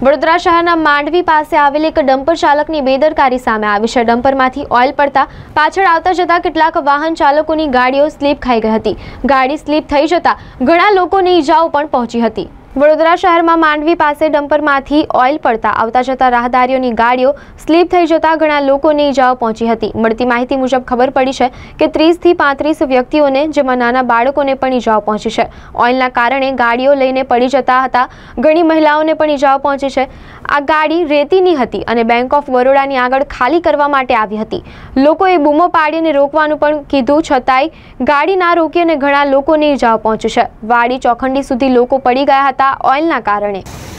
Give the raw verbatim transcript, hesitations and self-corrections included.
વડોદરા શહેરના માંડવી પાસે આવેલ એક ડમ્પર ચાલકની બેદરકારી સામે આવી છે। ડમ્પરમાંથી ઓઇલ પડતા પાછળ આવતા જતા કેટલાક વાહન ચાલકોની ગાડીઓ સ્લીપ ખાઈ ગઈ હતી। ગાડી સ્લીપ થઈ જતા ઘણા લોકોને ઈજાઓ પણ પહોંચી હતી। વડોદરા શહેરમાં માંડવી પાસે ડમ્પરમાંથી ઓઇલ પડતા આવતા જતા રાહદારીઓની ગાડીઓ સ્લીપ થઈ જતા ઘણા લોકોને ઈજાઓ પહોંચી હતી। મળતી માહિતી મુજબ ખબર પડી છે કે ત્રીસ થી પાંત્રીસ વ્યક્તિઓને, જેમાં નાના બાળકોને પણ ઈજાઓ પહોંચી છે। ઓઇલના કારણે ગાડીઓ લઈને પડી જતા હતા। ઘણી મહિલાઓને પણ ઈજાઓ પહોંચી છે। આ ગાડી રેતીની હતી અને બેંક ઓફ બરોડાની આગળ ખાલી કરવા માટે આવી હતી। લોકોએ બૂમો પાડીને રોકવાનું પણ કીધું, છતાંય ગાડી ના રોકી અને ઘણા લોકોને ઈજાઓ પહોંચી છે। વાડી ચોખંડી સુધી લોકો પડી ગયા હતા ઓઇલના કારણે।